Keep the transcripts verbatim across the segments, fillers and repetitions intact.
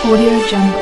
Audio Jungle.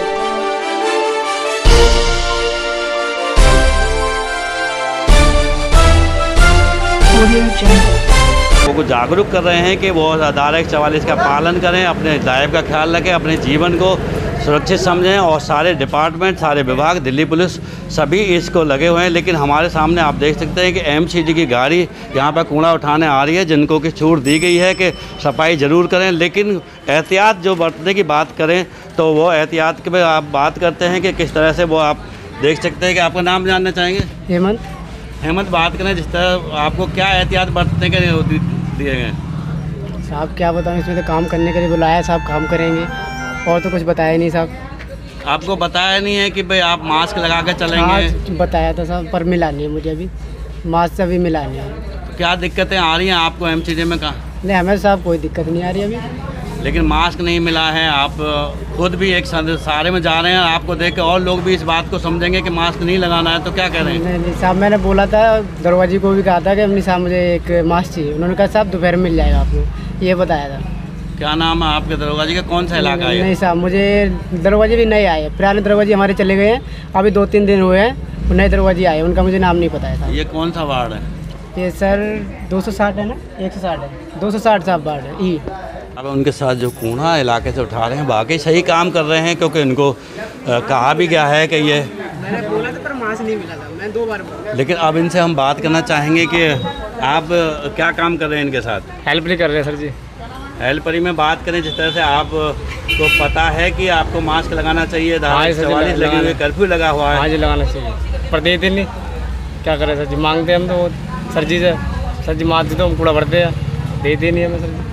Audio Jungle. लोगों को जागरूक कर रहे हैं कि वो धारा एक सौ चवालीस का पालन करें, अपने लाइफ का ख्याल रखें, अपने जीवन को सुरक्षित समझें। और सारे डिपार्टमेंट, सारे विभाग, दिल्ली पुलिस सभी इसको लगे हुए हैं। लेकिन हमारे सामने आप देख सकते हैं कि एमसीडी की गाड़ी यहाँ पर कूड़ा उठाने आ रही है, जिनको कि छूट दी गई है कि सफाई ज़रूर करें। लेकिन एहतियात जो बरतने की बात करें तो वो एहतियात के में आप बात करते हैं कि किस तरह से वो आप देख सकते हैं कि आपका नाम जानना चाहेंगे? हेमंत। हेमंत, बात करें जिस तरह आपको क्या एहतियात बरतने के दिए गए? साहब क्या बताऊँ, इसमें तो काम करने के लिए बुलाया है, साहब काम करेंगे और तो कुछ बताया नहीं साहब। आपको बताया नहीं है कि भाई आप मास्क लगा कर चलेंगे? हाँ बताया था साहब, पर मिला नहीं है मुझे, अभी मास्क से अभी मिला नहीं है। तो क्या दिक्कतें आ रही हैं आपको एमसीडी में? कहाँ नहीं, हमें साहब कोई दिक्कत नहीं आ रही अभी, लेकिन मास्क नहीं मिला है। आप खुद भी एक सारे में जा रहे हैं, आपको देख के और लोग भी इस बात को समझेंगे कि मास्क नहीं लगाना है, तो क्या कह रहे हैं? नहीं नहीं साहब, मैंने बोला था दरवाजे को भी कहा था कि अपनी साहब मुझे एक मास्क चाहिए, उन्होंने कहा साहब दोपहर में मिल जाएगा आपको, ये बताया था। क्या नाम है आपके दरवाजे का? कौन सा इलाका है? नहीं साहब, मुझे दरवाजे भी नए आए, पुराने दरवाजे हमारे चले गए हैं, अभी दो तीन दिन हुए हैं, नए दरवाजे आए, उनका मुझे नाम नहीं पता है साहब। ये कौन सा वार्ड है? ये सर दो सौ साठ है ना, एक सौ साठ है, दो सौ साठ साहब वार्ड है ई। अब उनके साथ जो कूड़ा इलाके से उठा रहे हैं, बाकी सही काम कर रहे हैं, क्योंकि इनको आ, कहा भी गया है कि ये, मैंने बोला था पर मास्क नहीं मिला था, मैं दो बार बोला। लेकिन अब इनसे हम बात करना चाहेंगे कि आप क्या काम कर रहे हैं इनके साथ? हेल्प नहीं कर रहे सर जी। हेल्परी में बात करें, जिस तरह से आपको पता है कि आपको मास्क लगाना चाहिए, धारा चवालीस लगी हुई, कर्फ्यू लगा हुआ है। हाँ जी लगाना चाहिए, पर देते नहीं, क्या करें सर जी, मांगते हम तो सर जी से, सर जी मारते तो हम कूड़ा भरते हैं, देते नहीं हमें सर जी।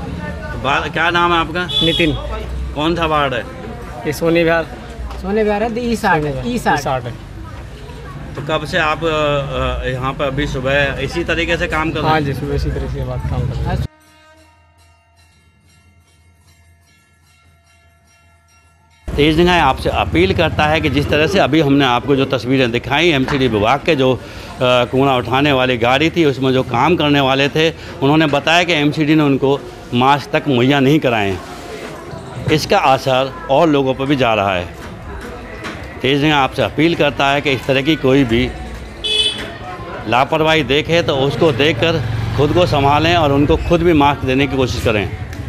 तो क्या नाम है आपका? नितिन। कौन सा वार्ड है? ये सोनी विहार। सोनी विहार है, ई साठ है, ई साठ है। तो कब से आप यहाँ पर अभी सुबह इसी तरीके से काम कर रहे हैं? हाँ जी, सुबह इसी तरीके से बात काम कर रहे हैं। तेज निगाह आपसे अपील करता है कि जिस तरह से अभी हमने आपको जो तस्वीरें दिखाई, एमसीडी विभाग के जो कूड़ा उठाने वाली गाड़ी थी, उसमें जो काम करने वाले थे, उन्होंने बताया कि एमसीडी ने उनको मास्क तक मुहैया नहीं कराए। इसका असर और लोगों पर भी जा रहा है। तेज निगाह आपसे अपील करता है कि इस तरह की कोई भी लापरवाही देखे तो उसको देखकर खुद को संभालें और उनको खुद भी मास्क देने की कोशिश करें।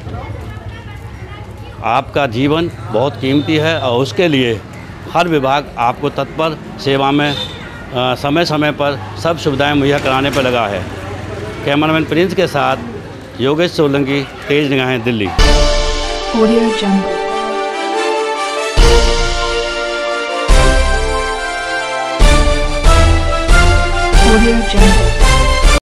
आपका जीवन बहुत कीमती है और उसके लिए हर विभाग आपको तत्पर सेवा में आ, समय समय पर सब सुविधाएं मुहैया कराने पर लगा है। कैमरामैन प्रिंस के साथ योगेश सोलंकी, तेज निगाहें, Delhi. Audio Jungle. Audio Jungle.